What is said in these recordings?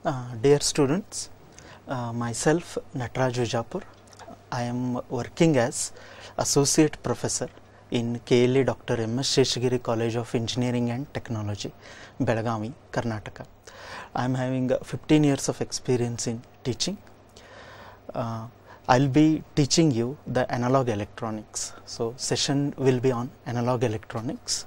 Dear students, myself Nataraj Vijapur. I am working as Associate Professor in KLE Dr. M.S. Sheshagiri College of Engineering and Technology, Belagavi, Karnataka. I am having 15 years of experience in teaching. I will be teaching you the analog electronics. So, session will be on analog electronics.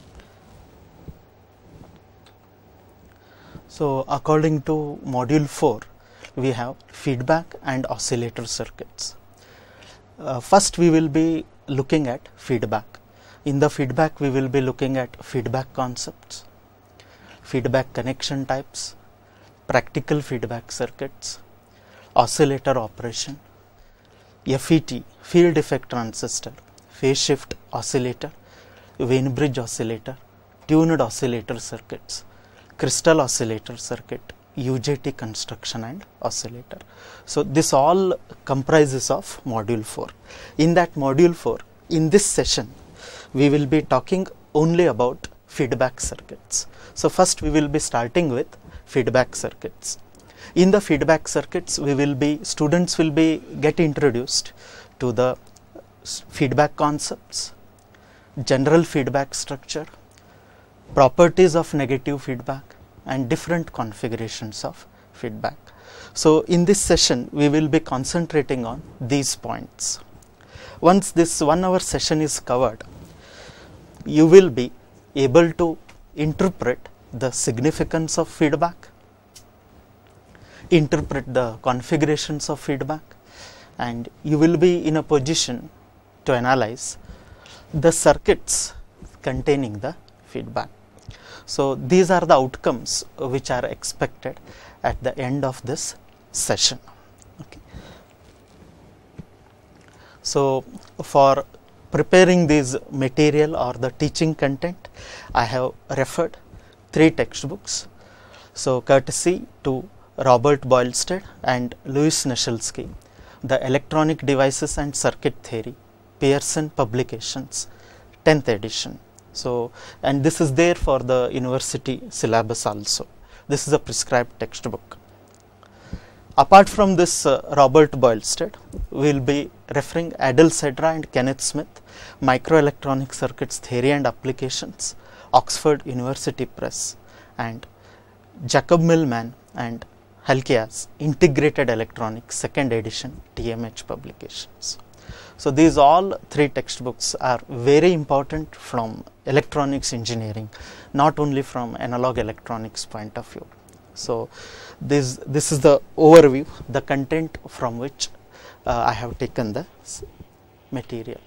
So, according to module 4, we have feedback and oscillator circuits. First, we will be looking at feedback. In the feedback, we will be looking at feedback concepts, feedback connection types, practical feedback circuits, oscillator operation, FET, field effect transistor, phase shift oscillator, Wien bridge oscillator, tuned oscillator circuits, crystal oscillator circuit, UJT construction and oscillator. So, this all comprises of module 4. In that module 4, in this session, we will be talking only about feedback circuits. So, first we will be starting with feedback circuits. In the feedback circuits, students will be get introduced to the feedback concepts, general feedback structure, properties of negative feedback and different configurations of feedback. So, in this session we will be concentrating on these points. Once this 1 hour session is covered, you will be able to interpret the significance of feedback, interpret the configurations of feedback, and you will be in a position to analyze the circuits containing the feedback. So, these are the outcomes which are expected at the end of this session. Okay. So, for preparing this material or the teaching content, I have referred 3 textbooks. So, courtesy to Robert Boylsted and Louis Neshelski, The Electronic Devices and Circuit Theory, Pearson Publications, 10th edition. So, and this is there for the university syllabus also. This is a prescribed textbook. Apart from this Robert Boylsted, we will be referring Adel Cedra and Kenneth Smith, Microelectronic Circuits Theory and Applications, Oxford University Press, and Jacob Millman and Halkias, Integrated Electronics, 2nd edition, TMH Publications. So, these all 3 textbooks are very important from electronics engineering, not only from analog electronics point of view. So, this is the overview, the content from which I have taken the material.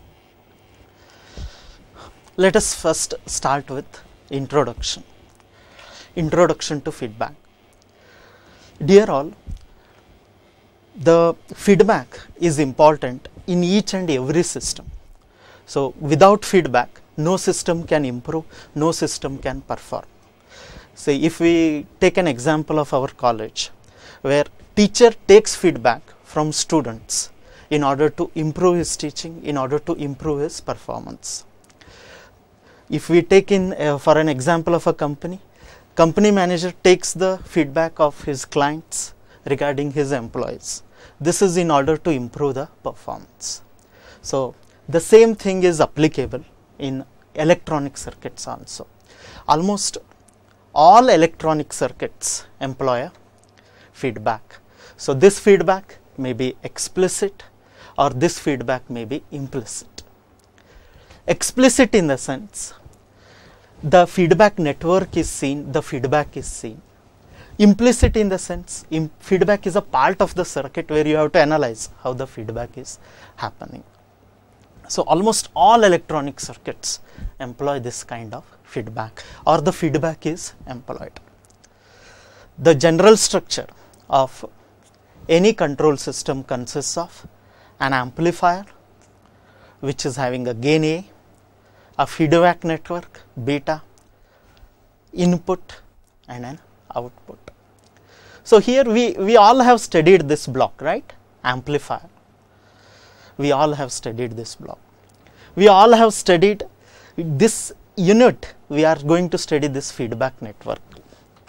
Let us first start with introduction. Introduction to feedback. Dear all, the feedback is important in each and every system. So, without feedback, no system can improve, no system can perform. Say, if we take an example of our college, where teacher takes feedback from students in order to improve his teaching, in order to improve his performance. If we take in for an example of a company manager takes the feedback of his clients regarding his employees. This is in order to improve the performance. So, the same thing is applicable in electronic circuits also. Almost all electronic circuits employ a feedback. So, this feedback may be explicit or this feedback may be implicit. Explicit in the sense, the feedback network is seen, the feedback is seen. Implicit in the sense, feedback is a part of the circuit where you have to analyze how the feedback is happening. So, almost all electronic circuits employ this kind of feedback or the feedback is employed. The general structure of any control system consists of an amplifier which is having a gain a feedback network beta, input and an output. So, here we all have studied this block, right? Amplifier. We all have studied this block. We all have studied this unit. We are going to study this feedback network.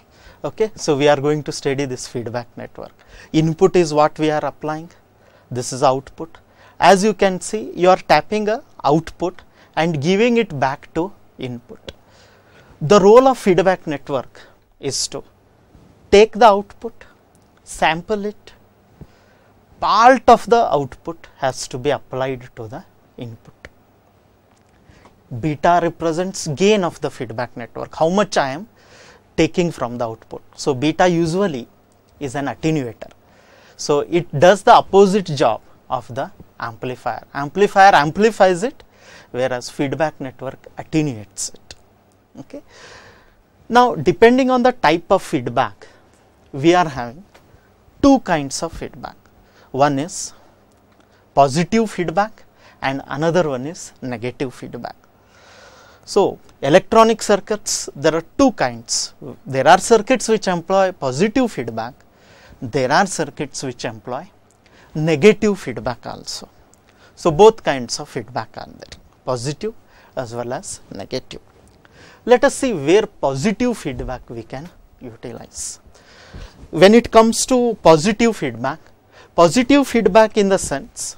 Okay, so we are going to study this feedback network. Input is what we are applying, this is output. As you can see, you are tapping a output and giving it back to input. The role of feedback network is to take the output, sample it, part of the output has to be applied to the input. Beta represents gain of the feedback network, how much I am taking from the output. So, beta usually is an attenuator. So, it does the opposite job of the amplifier. Amplifier amplifies it, whereas feedback network attenuates it. Okay. Now, depending on the type of feedback, we are having two kinds of feedback. One is positive feedback and another one is negative feedback. So, electronic circuits, there are two kinds. There are circuits which employ positive feedback, there are circuits which employ negative feedback also. So, both kinds of feedback are there, positive as well as negative. Let us see where positive feedback we can utilize. When it comes to positive feedback in the sense,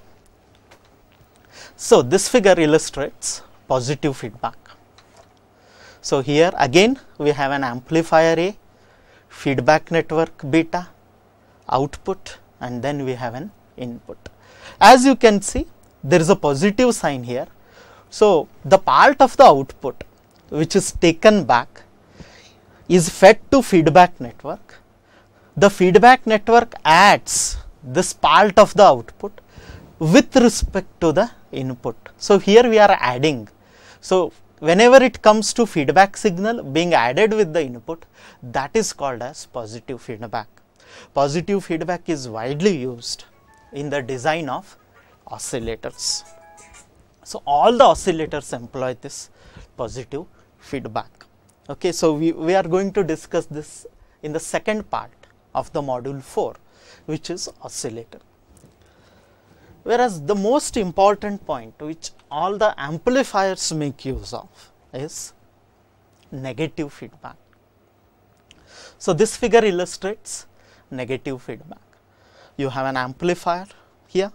so this figure illustrates positive feedback. So, here again we have an amplifier A, feedback network beta, output, and then we have an input. As you can see, there is a positive sign here. So, the part of the output which is taken back is fed to feedback network. The feedback network adds this part of the output with respect to the input. So, here we are adding. So, whenever it comes to feedback signal being added with the input, that is called as positive feedback. Positive feedback is widely used in the design of oscillators. So, all the oscillators employ this positive feedback. Okay, so, we are going to discuss this in the second part of the module 4, which is oscillator. Whereas, the most important point which all the amplifiers make use of is negative feedback. So, this figure illustrates negative feedback. You have an amplifier here,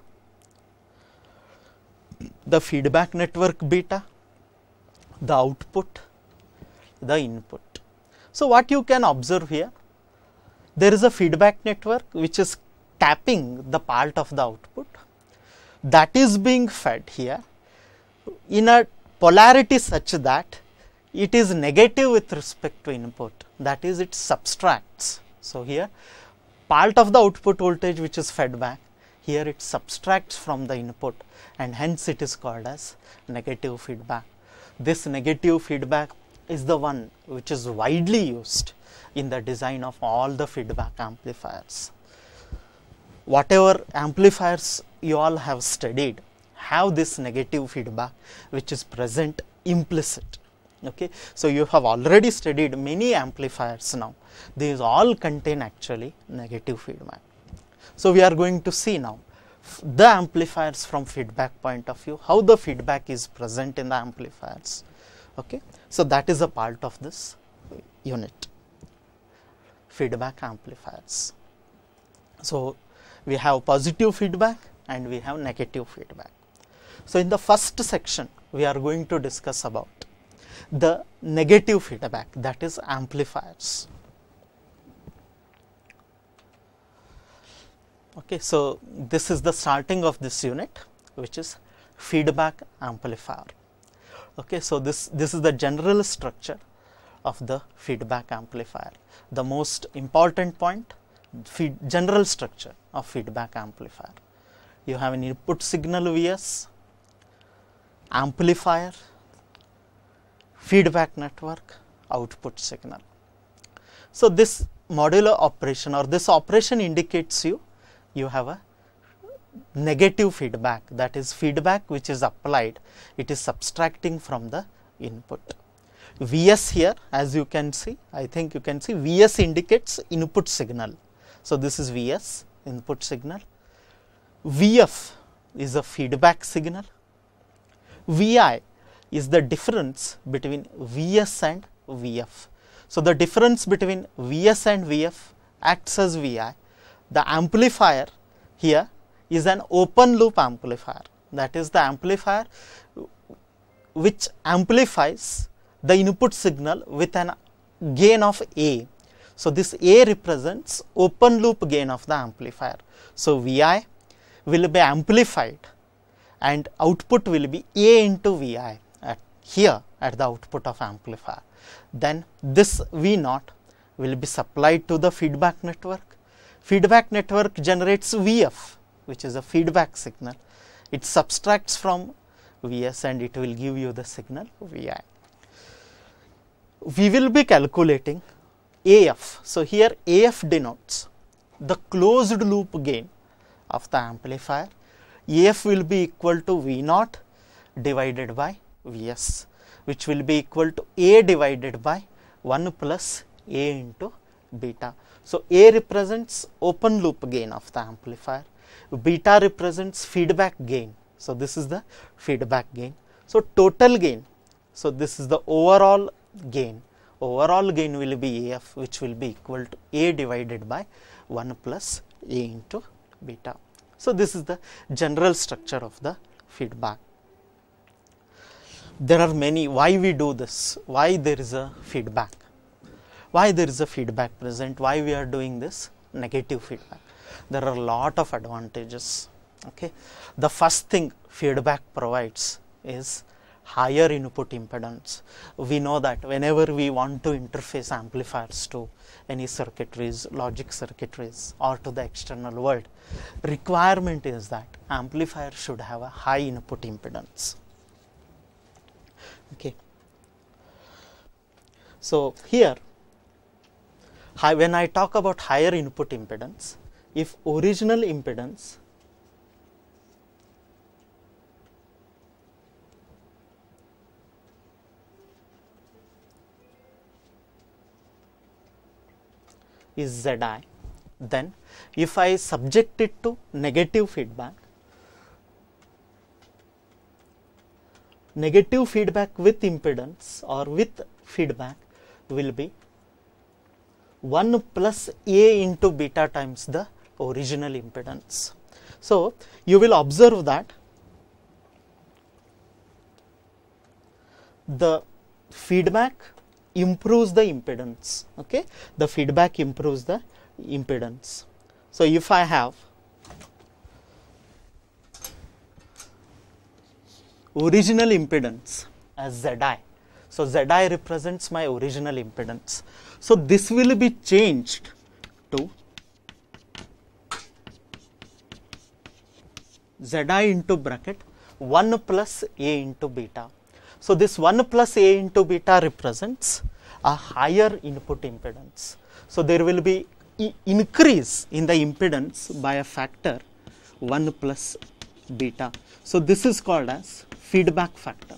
the feedback network beta, the output, the input. So, what you can observe here, there is a feedback network which is tapping the part of the output that is being fed here in a polarity such that it is negative with respect to input, that is it subtracts. So, here part of the output voltage which is fed back, here it subtracts from the input and hence it is called as negative feedback. This negative feedback is the one which is widely used in the design of all the feedback amplifiers. Whatever amplifiers you all have studied have this negative feedback which is present implicit. Okay. So, you have already studied many amplifiers now, these all contain actually negative feedback. So, we are going to see now the amplifiers from feedback point of view, how the feedback is present in the amplifiers. Okay. So, that is a part of this unit, feedback amplifiers. So, we have positive feedback and we have negative feedback. So, in the first section we are going to discuss about the negative feedback, that is amplifiers. Okay, so, this is the starting of this unit which is feedback amplifier. Okay, so, this is the general structure of the feedback amplifier. The most important point, general structure of feedback amplifier. You have an input signal Vs, amplifier, feedback network, output signal. So, this modular operation or this operation indicates you have a negative feedback, that is feedback which is applied, it is subtracting from the input. Vs here, as you can see, I think you can see Vs indicates input signal. So, this is Vs, input signal. Vf is a feedback signal. Vi is the difference between Vs and Vf. So, the difference between Vs and Vf acts as Vi. The amplifier here is an open loop amplifier, that is the amplifier which amplifies the input signal with an gain of A. So, this A represents open loop gain of the amplifier. So, Vi will be amplified and output will be A into Vi here at the output of amplifier. Then this V naught will be supplied to the feedback network. Feedback network generates Vf, which is a feedback signal. It subtracts from Vs and it will give you the signal Vi. We will be calculating AF. So, here AF denotes the closed loop gain of the amplifier. AF will be equal to V naught divided by Vs, which will be equal to A divided by 1 plus A into beta. So, A represents open loop gain of the amplifier, beta represents feedback gain. So, this is the feedback gain. So, total gain. So, this is the overall gain. Overall gain will be AF, which will be equal to A divided by 1 plus A into beta. So, this is the general structure of the feedback. There are many, why we do this, why there is a feedback, why there is a feedback present, why we are doing this negative feedback. There are a lot of advantages. Okay. The first thing feedback provides is higher input impedance. We know that whenever we want to interface amplifiers to any circuitries, logic circuitries or to the external world, requirement is that amplifier should have a high input impedance. Okay. So, here when I talk about higher input impedance, if original impedance is Zi, then if I subject it to negative feedback with impedance or with feedback will be 1 plus A into beta times the original impedance. So, you will observe that the feedback improves the impedance. Okay? The feedback improves the impedance. So, if I have original impedance as Zi, so Zi represents my original impedance. So, this will be changed to Zi into bracket 1 plus A into beta. So, this 1 plus A into beta represents a higher input impedance. So, there will be increase in the impedance by a factor 1 plus beta. So, this is called as feedback factor.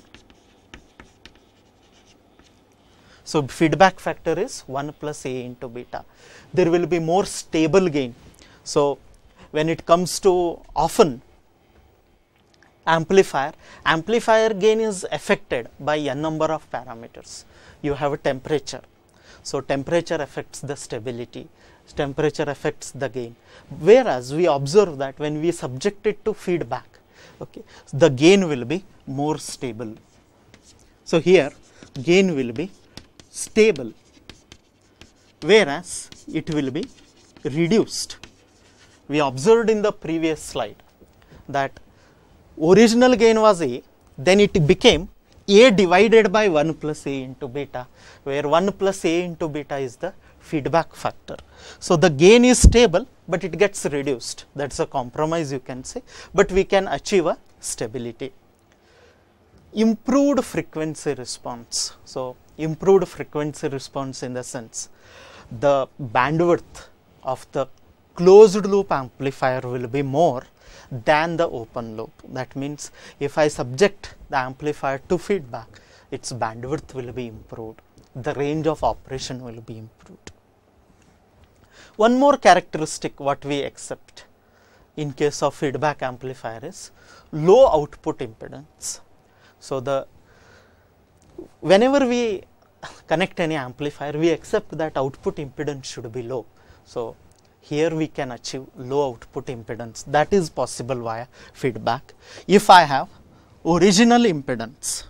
So, feedback factor is 1 plus A into beta. There will be more stable gain. So, when it comes to often amplifier gain is affected by n number of parameters. You have a temperature. So, temperature affects the stability, temperature affects the gain, whereas we observe that when we subject it to feedback, okay, the gain will be more stable. So, here gain will be stable, whereas it will be reduced. We observed in the previous slide that original gain was A, then it became A divided by 1 plus A into beta, where 1 plus A into beta is the feedback factor. So, the gain is stable, but it gets reduced. That is a compromise, you can say, but we can achieve a stability. Improved frequency response. So, improved frequency response in the sense the bandwidth of the closed loop amplifier will be more than the open loop. That means, if I subject the amplifier to feedback, its bandwidth will be improved, the range of operation will be improved. One more characteristic what we accept in case of feedback amplifier is low output impedance. So, whenever we connect any amplifier, we accept that output impedance should be low. So, here we can achieve low output impedance. That is possible via feedback. If I have original impedance,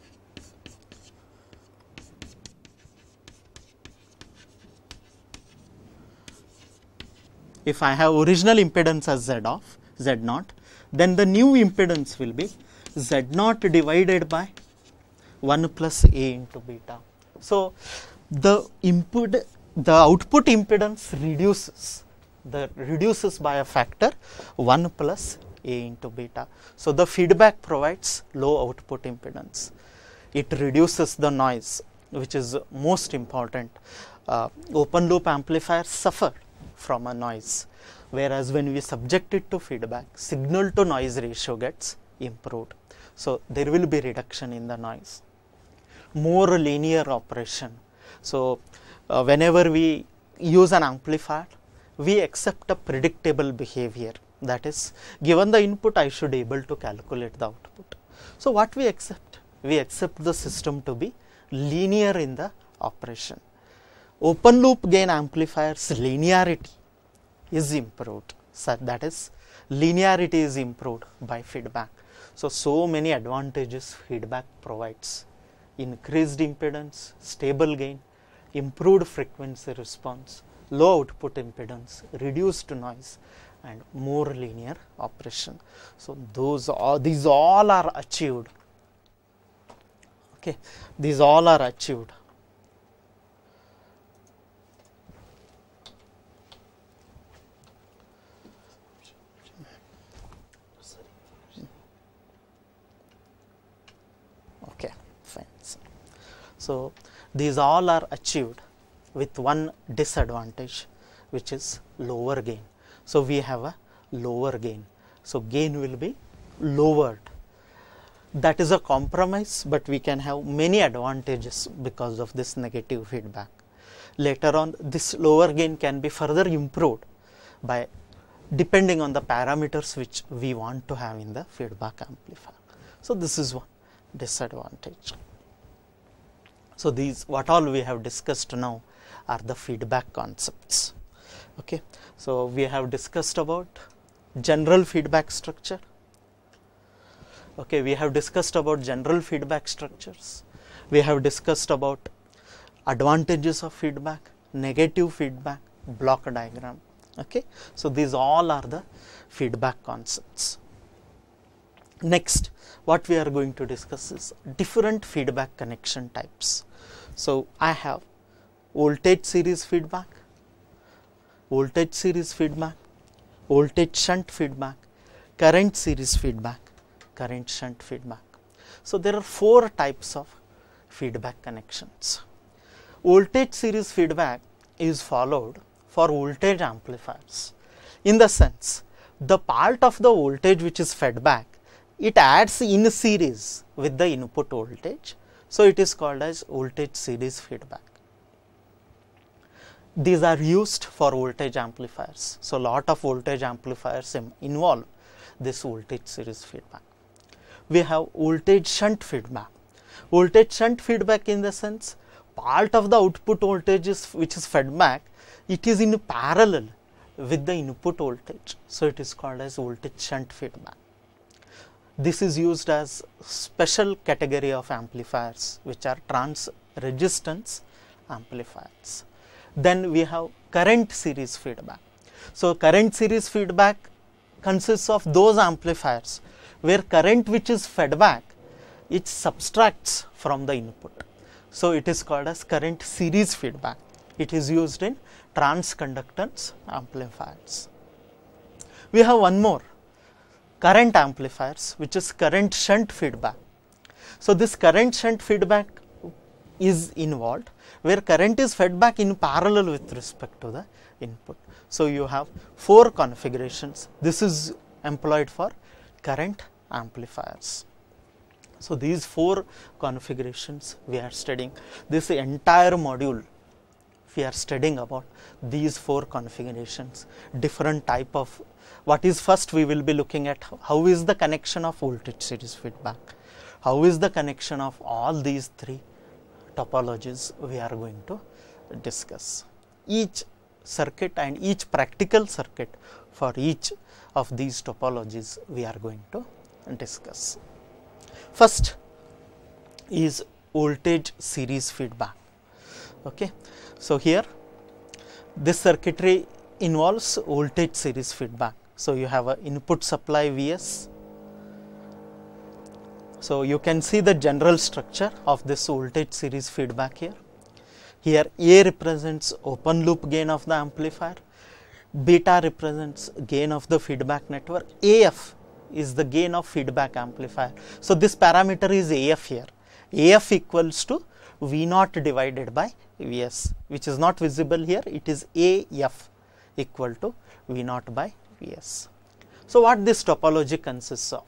if I have original impedance as Z0, then the new impedance will be Z0 divided by 1 plus A into beta. So, the output impedance reduces by a factor 1 plus A into beta. So, the feedback provides low output impedance. It reduces the noise, which is most important. Open loop amplifiers suffer from a noise, whereas when we subject it to feedback, signal to noise ratio gets improved. So, there will be reduction in the noise. More linear operation. So, whenever we use an amplifier, we accept a predictable behavior, that is, given the input I should be able to calculate the output. So, what we accept? We accept the system to be linear in the operation. Open loop gain amplifiers linearity is improved, so that is, linearity is improved by feedback. So many advantages feedback provides: increased impedance, stable gain, improved frequency response, low output impedance, reduced noise, and more linear operation. So, these all are achieved. Okay, these all are achieved. Okay, fine. So, these all are achieved with one disadvantage, which is lower gain. So, we have a lower gain. So, gain will be lowered. That is a compromise, but we can have many advantages because of this negative feedback. Later on, this lower gain can be further improved by depending on the parameters which we want to have in the feedback amplifier. So, this is one disadvantage. So, these what all we have discussed now are the feedback concepts. Okay. So, we have discussed about general feedback structure. Okay, we have discussed about general feedback structures. We have discussed about advantages of feedback, negative feedback, block diagram. Okay. So, these all are the feedback concepts. Next, what we are going to discuss is different feedback connection types. So, I have voltage series feedback, voltage shunt feedback, current series feedback, current shunt feedback. So, there are 4 types of feedback connections. Voltage series feedback is followed for voltage amplifiers, in the sense the part of the voltage which is fed back, it adds in series with the input voltage. So, it is called as voltage series feedback. These are used for voltage amplifiers. So, lot of voltage amplifiers involve this voltage series feedback. We have voltage shunt feedback. Voltage shunt feedback in the sense part of the output voltage which is fed back, it is in parallel with the input voltage. So, it is called as voltage shunt feedback. This is used as special category of amplifiers which are trans resistance amplifiers. Then we have current series feedback. So, current series feedback consists of those amplifiers where current which is fed back, it subtracts from the input. So, it is called as current series feedback. It is used in transconductance amplifiers. We have one more, current amplifiers, which is current shunt feedback. So, this current shunt feedback is involved where current is fed back in parallel with respect to the input. So, you have 4 configurations. This is employed for current amplifiers. So, these 4 configurations we are studying. This entire module we are studying about these 4 configurations, different type of, what is first we will be looking at how is the connection of voltage series feedback, how is the connection of all these 3 topologies we are going to discuss. Each circuit and each practical circuit for each of these topologies we are going to discuss. First is voltage series feedback. Okay. So, here this circuitry involves voltage series feedback. So, you have a input supply Vs. So, you can see the general structure of this voltage series feedback here. Here A represents open loop gain of the amplifier, beta represents gain of the feedback network, AF is the gain of feedback amplifier. So, this parameter is AF here. AF equals to V naught divided by Vs, which is not visible here, it is AF equal to V naught by Vs. So, what this topology consists of?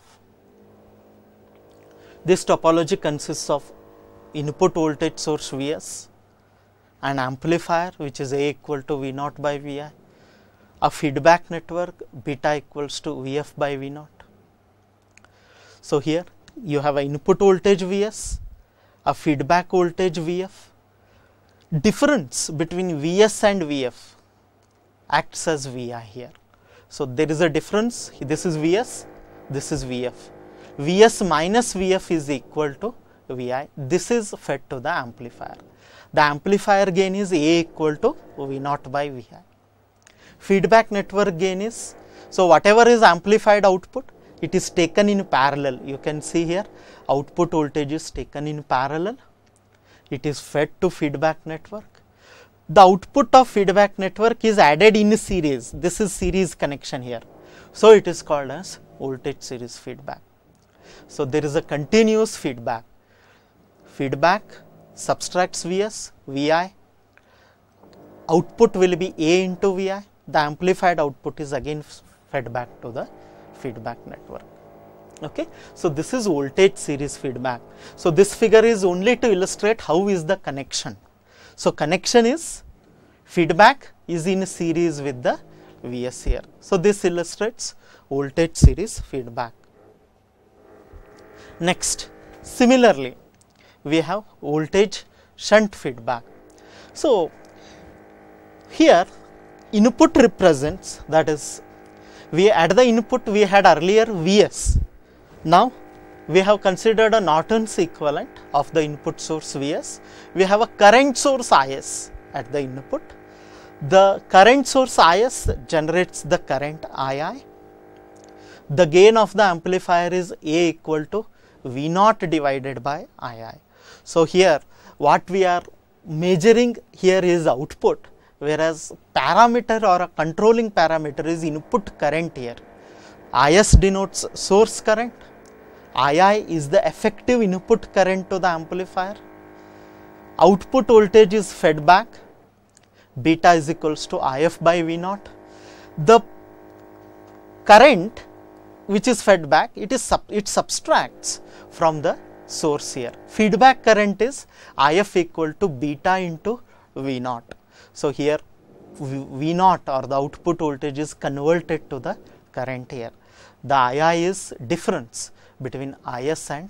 This topology consists of input voltage source Vs, an amplifier which is A equal to V naught by Vi, a feedback network beta equals to Vf by V naught. So, here you have an input voltage Vs, a feedback voltage Vf. Difference between Vs and Vf acts as Vi here. So, there is a difference, this is Vs, this is Vf. Vs minus Vf is equal to Vi, this is fed to the amplifier. The amplifier gain is A equal to V naught by Vi. Feedback network gain is, so whatever is amplified output, it is taken in parallel. You can see here output voltage is taken in parallel, it is fed to feedback network. The output of feedback network is added in series, this is series connection here. So, it is called as voltage series feedback. So, there is a continuous feedback, feedback subtracts Vs, Vi, output will be A into Vi, the amplified output is again fed back to the feedback network. Okay. So, this is voltage series feedback. So, this figure is only to illustrate how is the connection. So, connection is feedback is in series with the Vs here. So, this illustrates voltage series feedback. Next, similarly, we have voltage shunt feedback. So, here input represents, that is, we at the input we had earlier Vs. Now, we have considered a Norton's equivalent of the input source Vs. We have a current source Is at the input. The current source Is generates the current II. The gain of the amplifier is A equal to V naught divided by II. So, here what we are measuring here is output, whereas parameter or a controlling parameter is input current here. Is denotes source current, II is the effective input current to the amplifier, output voltage is fed back, beta is equals to If by V naught. The current which is fed back, it subtracts from the source here. Feedback current is If equal to beta into V naught. So, here V naught or the output voltage is converted to the current here. The II is difference between Is and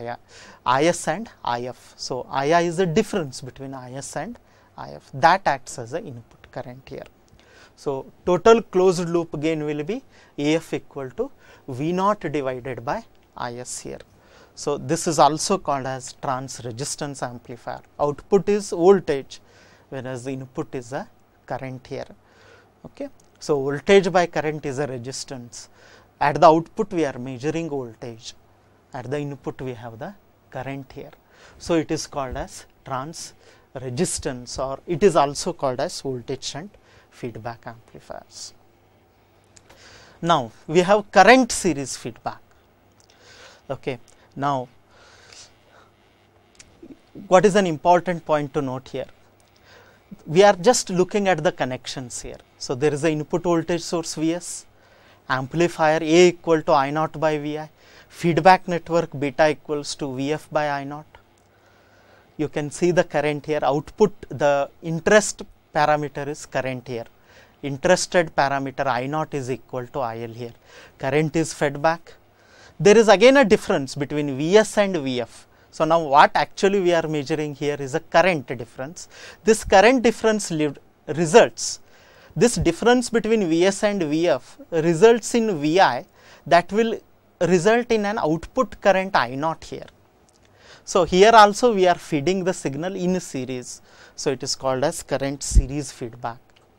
If. So, II is a difference between Is and If, that acts as an input current here. So, total closed loop gain will be Af equal to V naught divided by Is here. So, this is also called as trans resistance amplifier. Output is voltage, whereas the input is a current here. Okay. So, voltage by current is a resistance. At the output we are measuring voltage, at the input we have the current here. So, it is called as trans resistance, or it is also called as voltage shunt feedback amplifiers. Now, we have current series feedback. Okay. Now, what is an important point to note here? We are just looking at the connections here. So, there is a input voltage source Vs, amplifier A equal to I naught by Vi, feedback network beta equals to Vf by I naught. You can see the current here, output, the interest parameter is current here, interested parameter I naught is equal to IL here, current is fed back. There is again a difference between Vs and Vf. So, now what actually we are measuring here is a current difference. This current difference results, this difference between Vs and Vf results in Vi, that will result in an output current I naught here. So, here also we are feeding the signal in series. So, it is called as current series feedback.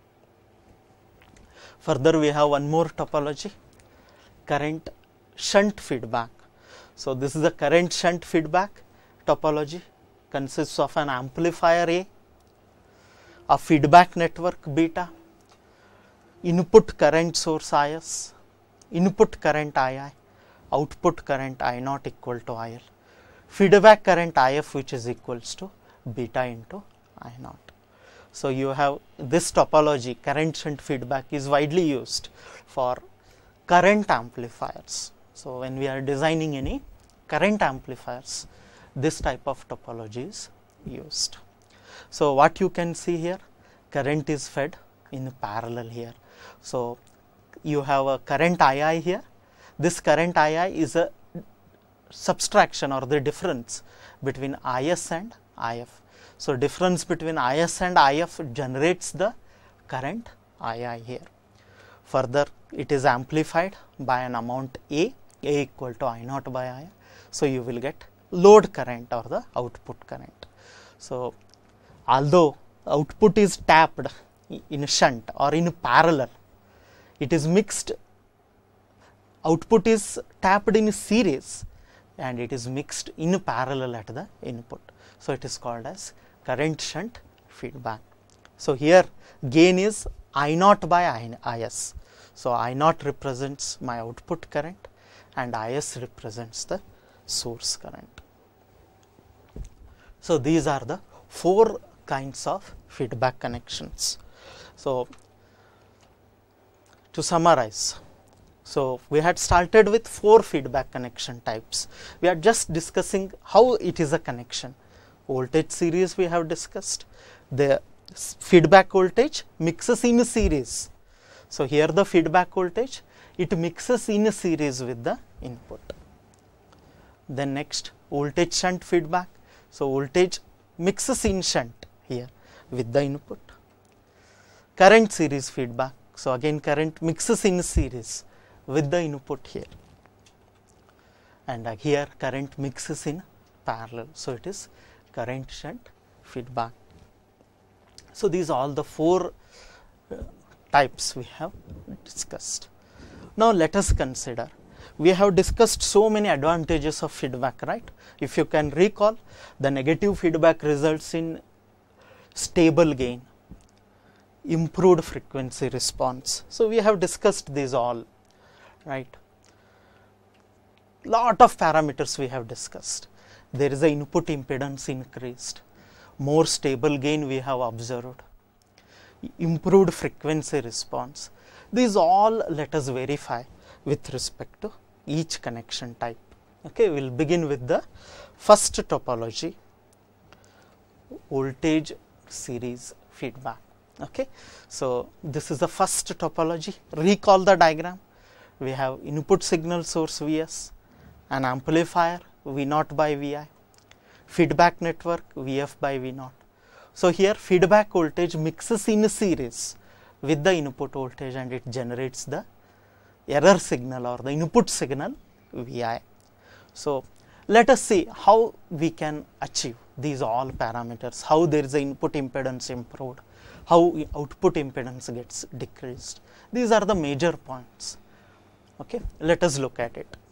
Further, we have one more topology, current shunt feedback. So, this is a current shunt feedback topology, consists of an amplifier A, a feedback network beta, input current source Is, input current II, output current I naught equal to IL, feedback current IF which is equals to beta into I naught. So, you have this topology, current shunt feedback, is widely used for current amplifiers. So, when we are designing any current amplifiers, this type of topology is used. So, what you can see here, current is fed in parallel here. So, you have a current II here. This current II is a subtraction or the difference between Is and If. So, difference between Is and If generates the current II here. Further, it is amplified by an amount A equal to I naught by I. So, you will get load current or the output current. So, although output is tapped in shunt or in parallel, it is mixed, output is tapped in series and it is mixed in parallel at the input. So, it is called as current shunt feedback. So, here gain is I naught by Is. So, I naught represents my output current and Is represents the source current. So, these are the 4 kinds of feedback connections. So, to summarize, so we had started with 4 feedback connection types. We are just discussing how it is a connection. Voltage series we have discussed, the feedback voltage mixes in a series. So, here the feedback voltage, it mixes in a series with the input. Then next, voltage shunt feedback. So, voltage mixes in shunt here with the input. Current series feedback. So, again current mixes in series with the input here, and here current mixes in parallel. So, it is current shunt feedback. So, these are all the 4 types we have discussed. Now, let us consider, we have discussed so many advantages of feedback, right. If you can recall, the negative feedback results in stable gain, improved frequency response. So, we have discussed these all, right. Lot of parameters we have discussed. There is a input impedance increased, more stable gain we have observed, improved frequency response. These all let us verify with respect to each connection type. Okay, we will begin with the first topology, voltage series feedback. Okay. So, this is the first topology. Recall the diagram. We have input signal source Vs, an amplifier V naught by Vi, feedback network Vf by V naught. So, here feedback voltage mixes in series with the input voltage and it generates the error signal or the input signal Vi. So, let us see how we can achieve these all parameters, how there is a input impedance improved, how output impedance gets decreased. These are the major points. Okay. Let us look at it.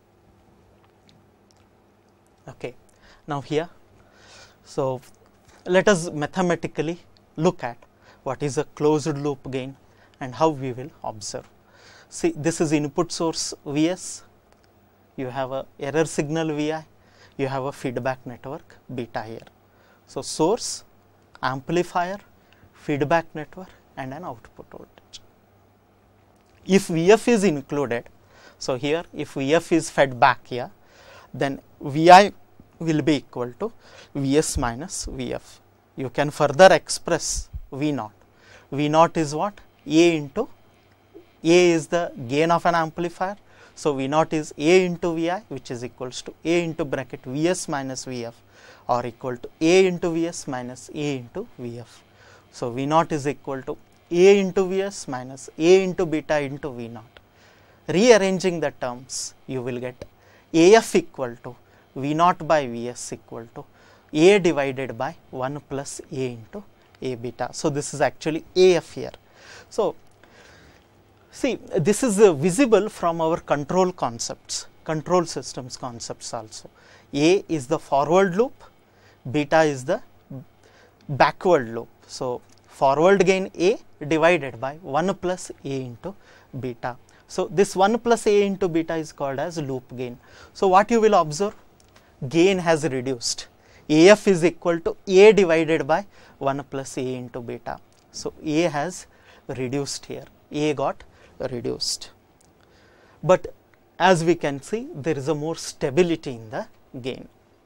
Okay. Now, here, so let us mathematically look at what is a closed loop gain and how we will observe. See, this is input source Vs, you have a error signal Vi, you have a feedback network beta here. So, source, amplifier, feedback network and an output voltage. If Vf is included, so here if Vf is fed back here, then Vi will be equal to Vs minus Vf. You can further express V naught. V naught is what? A into A is the gain of an amplifier. So, V naught is A into Vi, which is equals to A into bracket Vs minus Vf, or equal to A into Vs minus A into Vf. So, V naught is equal to A into Vs minus A into beta into V naught. Rearranging the terms, you will get AF equal to V naught by Vs equal to A divided by 1 plus A into A beta. So, this is actually AF here. So, see, this is visible from our control concepts, control systems concepts also. A is the forward loop, beta is the backward loop. So, forward gain A divided by 1 plus A into beta. So, this 1 plus A into beta is called as loop gain. So, what you will observe? Gain has reduced. AF is equal to A divided by 1 plus A into beta. So, A has reduced here, A got reduced. But as we can see, there is a more stability in the gain.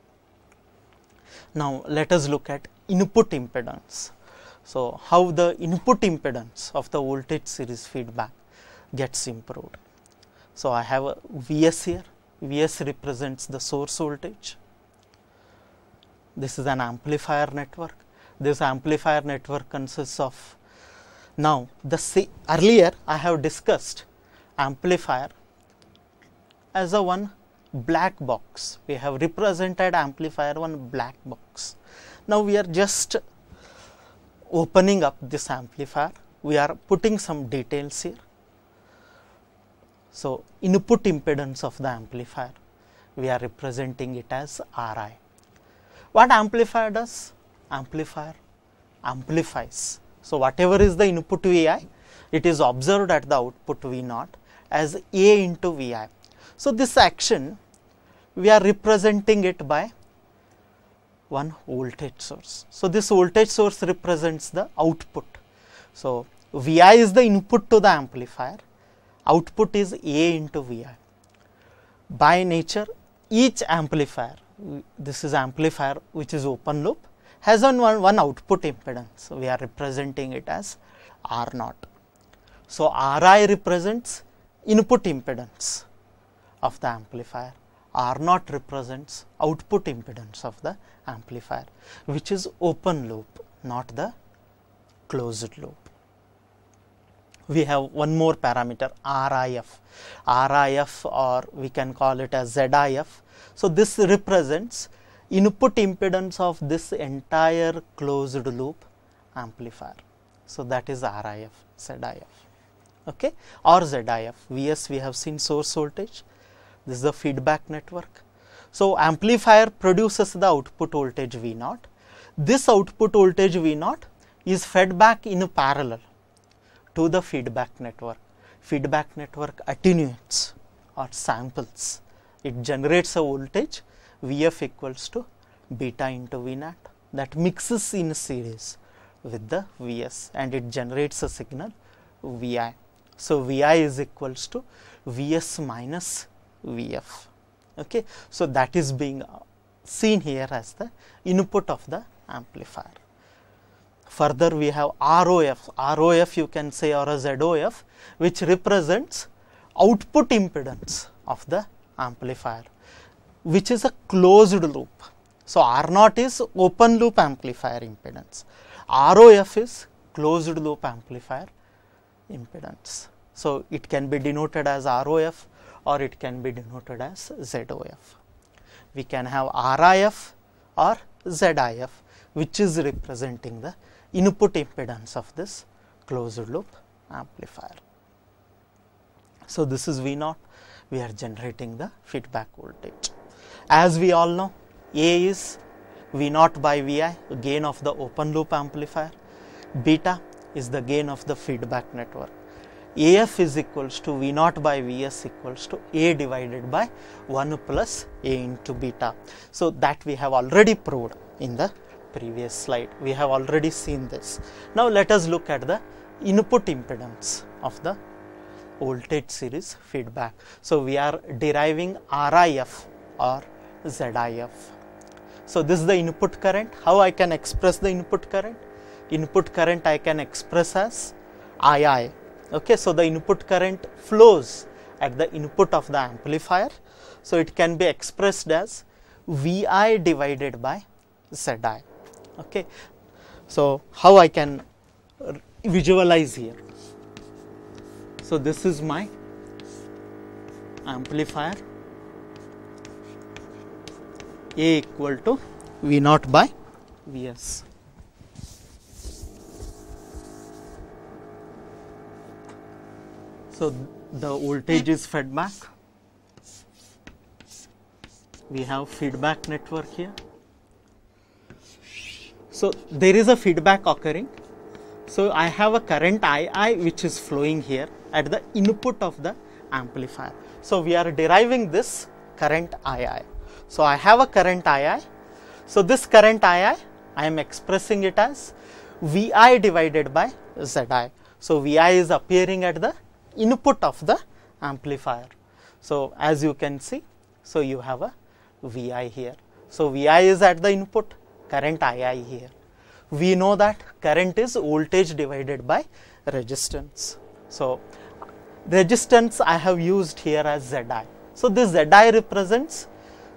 Now, let us look at input impedance. So, how the input impedance of the voltage series feedback gets improved. So, I have a Vs here, Vs represents the source voltage. This is an amplifier network. This amplifier network consists of, now earlier I have discussed amplifier as a one black box. We have represented amplifier one black box. Now, we are just opening up this amplifier, we are putting some details here. So, input impedance of the amplifier, we are representing it as Ri. What amplifier does? Amplifier amplifies. So, whatever is the input Vi, it is observed at the output V naught as A into Vi. So, this action we are representing it by one voltage source. So, this voltage source represents the output. So, Vi is the input to the amplifier, output is A into Vi. By nature, each amplifier, this is amplifier which is open loop, has one output impedance. So, we are representing it as R naught. So, Ri represents input impedance of the amplifier, R naught represents output impedance of the amplifier, which is open loop, not the closed loop. We have one more parameter, RIF, RIF, or we can call it as ZIF. So, this represents input impedance of this entire closed loop amplifier. So, that is RIF, ZIF, okay, or ZIF. Vs we have seen source voltage, this is the feedback network. So, amplifier produces the output voltage V naught. This output voltage V naught is fed back in parallel to the feedback network. Feedback network attenuates or samples. It generates a voltage Vf equals to beta into V naught that mixes in series with the Vs and it generates a signal Vi. So, Vi is equals to Vs minus Vf. Okay. So, that is being seen here as the input of the amplifier. Further, we have ROF, ROF you can say, or a ZOF, which represents output impedance of the amplifier, which is a closed loop. So, R naught is open loop amplifier impedance, ROF is closed loop amplifier impedance. So, it can be denoted as ROF or it can be denoted as ZOF. We can have RIF or ZIF, which is representing the input impedance of this closed loop amplifier. So, this is V naught, we are generating the feedback voltage. As we all know, A is V naught by Vi, gain of the open loop amplifier, beta is the gain of the feedback network. AF is equals to V naught by Vs equals to A divided by 1 plus A into beta. So, that we have already proved in the previous slide, we have already seen this. Now, let us look at the input impedance of the voltage series feedback. So, we are deriving RIF or ZIF. So, this is the input current. How I can express the input current? Input current I can express as II. Okay. So, the input current flows at the input of the amplifier. So it can be expressed as Vi divided by Zi. Okay. So how I can visualize here? So this is my amplifier, A equal to V naught by Vs. So the voltage is fed back. We have feedback network here. So there is a feedback occurring. So I have a current II which is flowing here at the input of the amplifier. So we are deriving this current II. So I have a current II. So this current II, I am expressing it as Vi divided by Zi. So Vi is appearing at the input of the amplifier. So as you can see, so you have a Vi here. So Vi is at the input, current II here. We know that current is voltage divided by resistance. So resistance I have used here as Zi. So this Zi represents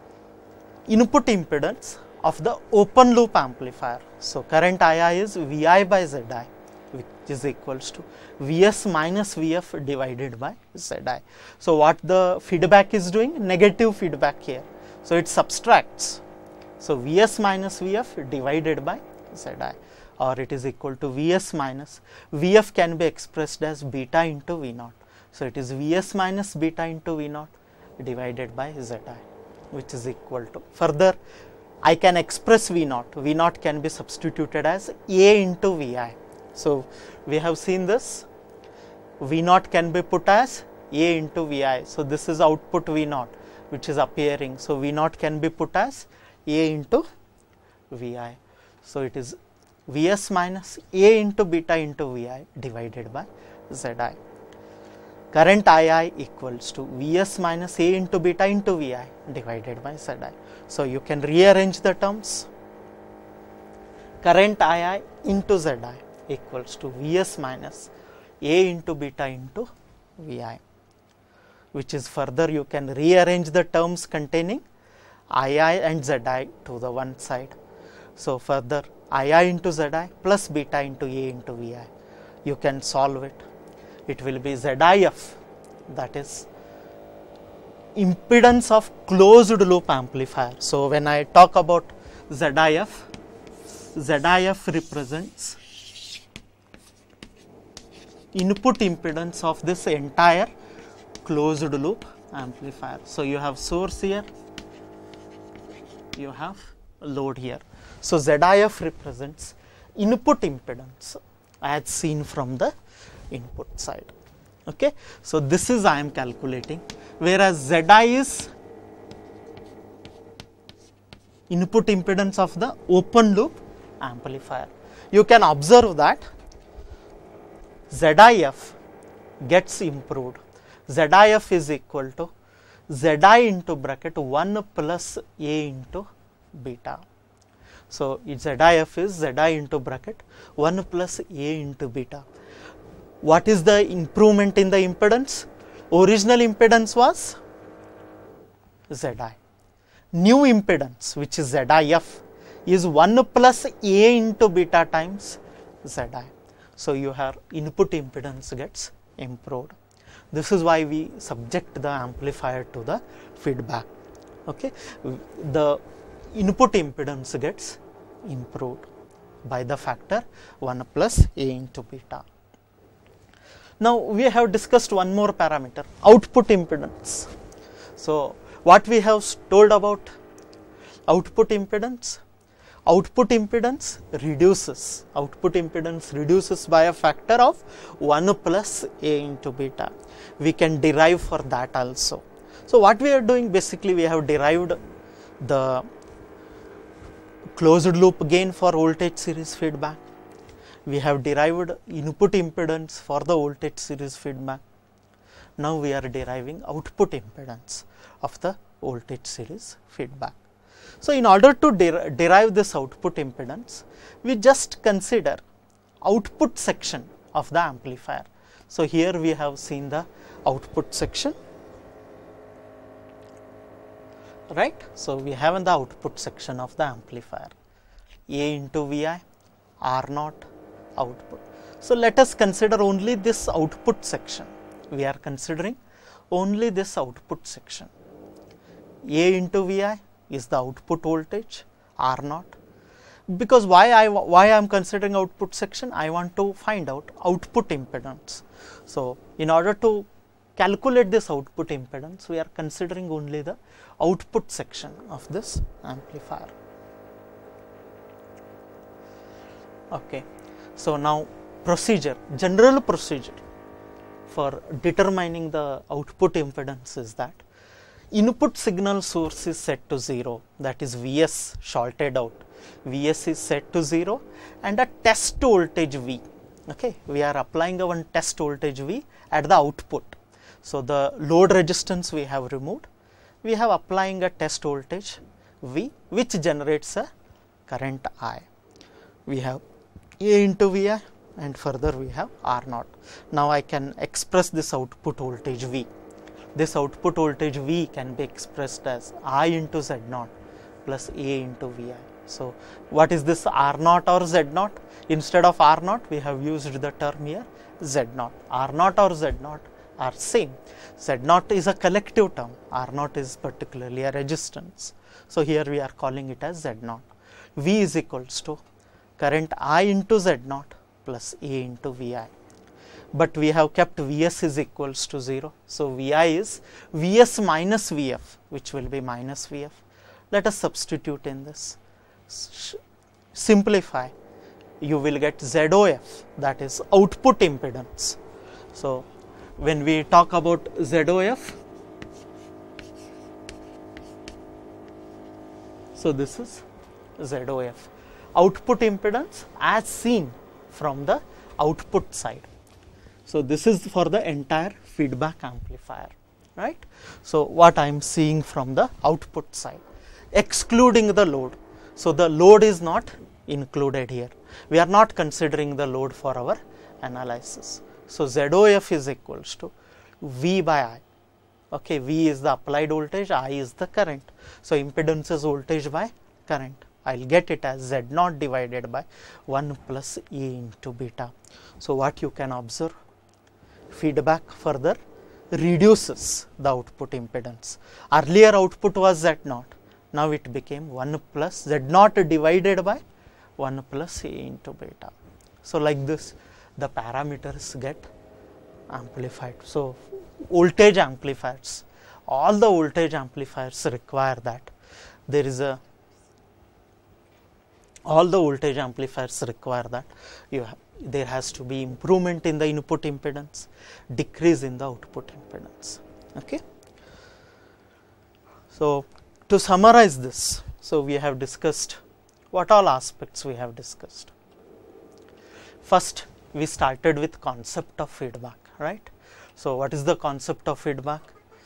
input impedance of the open loop amplifier. So current II is Vi by Zi, which is equals to Vs minus Vf divided by Zi. So what the feedback is doing? Negative feedback here. So it subtracts. So Vs minus Vf divided by Zi, or it is equal to Vs minus Vf can be expressed as beta into V naught. So it is Vs minus beta into V naught divided by Zi, which is equal to, further I can express V naught. V naught can be substituted as A into Vi. So we have seen this. V naught can be put as A into Vi. So this is output V naught which is appearing. So V naught can be put as A into Vi. So it is Vs minus A into beta into Vi divided by Zi. Current II equals to Vs minus A into beta into Vi divided by Zi. So you can rearrange the terms. Current II into Zi equals to Vs minus A into beta into Vi, which is further you can rearrange the terms containing II and Zi to the one side. So further II into Zi plus beta into A into Vi, you can solve it. It will be ZIF, that is impedance of closed loop amplifier. So when I talk about ZIF represents input impedance of this entire closed loop amplifier. So you have source here, you have load here. So ZIF represents input impedance as seen from the input side. Okay. So this is I am calculating, whereas Zi is input impedance of the open loop amplifier. You can observe that ZIF gets improved. ZIF is equal to Zi into bracket 1 plus A into beta. So ZIF is Zi into bracket 1 plus A into beta. What is the improvement in the impedance? Original impedance was Zi. New impedance, which is ZIF, is 1 plus A into beta times Zi. So you have input impedance gets improved. This is why we subject the amplifier to the feedback. Okay. The input impedance gets improved by the factor 1 plus A into beta. Now we have discussed one more parameter, output impedance. So what we have told about output impedance? Output impedance reduces. Output impedance reduces by a factor of 1 plus A into beta. We can derive for that also. So what we are doing, basically we have derived the closed loop gain for voltage series feedback. We have derived input impedance for the voltage series feedback. Now we are deriving output impedance of the voltage series feedback. So in order to derive this output impedance, we just consider output section of the amplifier. So here we have seen the output section. right? So we have in the output section of the amplifier A into Vi, R0 output. So let us consider only this output section. We are considering only this output section. A into Vi is the output voltage, R0. Because why I am considering output section? I want to find out output impedance. So in order to calculate this output impedance, we are considering only the output section of this amplifier. Okay. So now procedure, general procedure for determining the output impedance is that input signal source is set to 0, that is Vs shorted out. Vs is set to 0 and a test voltage V. Okay, we are applying a one test voltage V at the output. So the load resistance we have removed. We have applying a test voltage V which generates a current I. We have A into Vi and further we have R0. Now I can express this output voltage V. This output voltage V can be expressed as I into Z0 plus A into Vi. So what is this R0 or Z0? Instead of R0 we have used the term here Z0. R0 or Z0 are same. Z0 is a collective term, R0 is particularly a resistance. So here we are calling it as Z0. V is equals to current I into Z0 plus A into Vi. But we have kept Vs is equals to 0. So Vi is Vs minus Vf, which will be minus Vf. Let us substitute in this. Simplify, you will get ZOF, that is output impedance. So when we talk about ZOF, so this is ZOF, output impedance as seen from the output side. So this is for the entire feedback amplifier, right? So what I am seeing from the output side, excluding the load. So the load is not included here. We are not considering the load for our analysis. So ZOF is equals to V by I. Okay, V is the applied voltage, I is the current. So impedance is voltage by current. I will get it as Z0 divided by 1 plus A into beta. So what you can observe, feedback further reduces the output impedance. Earlier output was Z0, now it became 1 plus Z0 divided by 1 plus A into beta. So like this the parameters get amplified. So voltage amplifiers, all the voltage amplifiers require that there is a, all the voltage amplifiers require that there has to be improvement in the input impedance, decrease in the output impedance. Okay. So to summarize this, so we have discussed what all aspects we have discussed. First we started with concept of feedback, right? So what is the concept of feedback?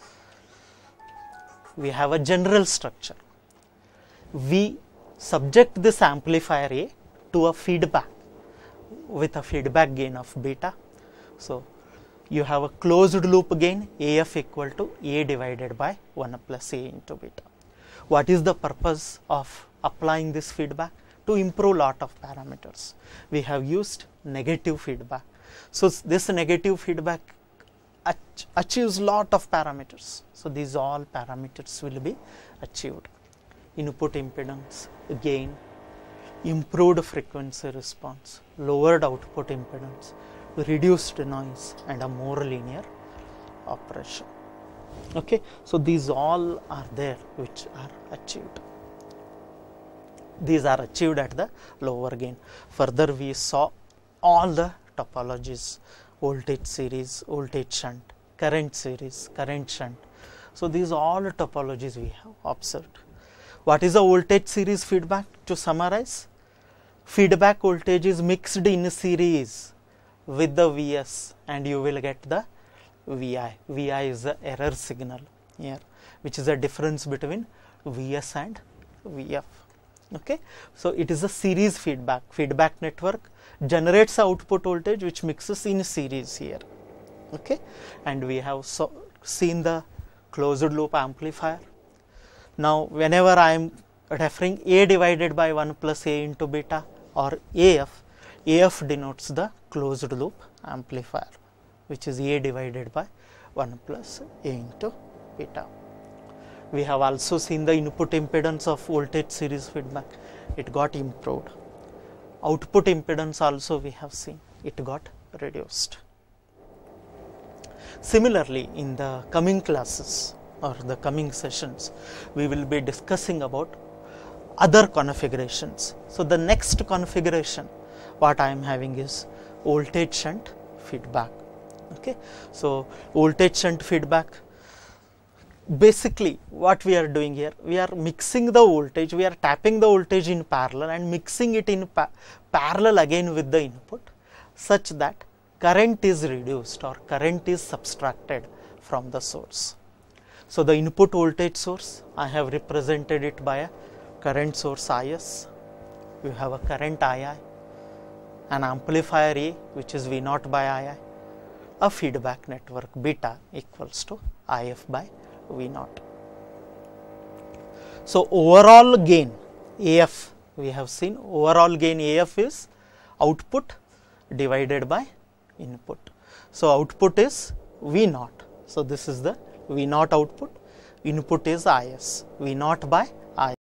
We have a general structure. We subject this amplifier A to a feedback with a feedback gain of beta. So you have a closed loop gain AF equal to A divided by 1 plus A into beta. What is the purpose of applying this feedback? To improve lot of parameters. We have used negative feedback. So this negative feedback achieves lot of parameters. So these all parameters will be achieved. Input impedance, gain, improved frequency response, lowered output impedance, reduced noise and a more linear operation. Okay. So these all are there which are achieved. These are achieved at the lower gain. Further we saw all the topologies, voltage series, voltage shunt, current series, current shunt. So these all topologies we have observed. What is the voltage series feedback? To summarize, feedback voltage is mixed in series with the Vs and you will get the Vi. Vi is the error signal here, which is the difference between Vs and Vf. Okay. So it is a series feedback. Feedback network generates output voltage which mixes in series here. Okay. And we have seen the closed loop amplifier. Now, whenever I am referring A divided by 1 plus A into beta or AF denotes the closed loop amplifier, which is A divided by 1 plus A into beta. We have also seen the input impedance of voltage series feedback, it got improved. Output impedance also we have seen, it got reduced. Similarly, in the coming classes or the coming sessions, we will be discussing about other configurations. So, the next configuration what I am having is voltage shunt feedback. Okay. So, voltage shunt feedback, basically what we are doing here, we are mixing the voltage, we are tapping the voltage in parallel and mixing it in parallel again with the input, such that current is reduced or current is subtracted from the source. So, the input voltage source, I have represented it by a current source Is, you have a current II, an amplifier A which is V0 by II, a feedback network beta equals to IF by V0. So, overall gain AF, we have seen overall gain AF is output divided by input. So, output is V0. So, this is the V0 output, input is Is, V0 by I.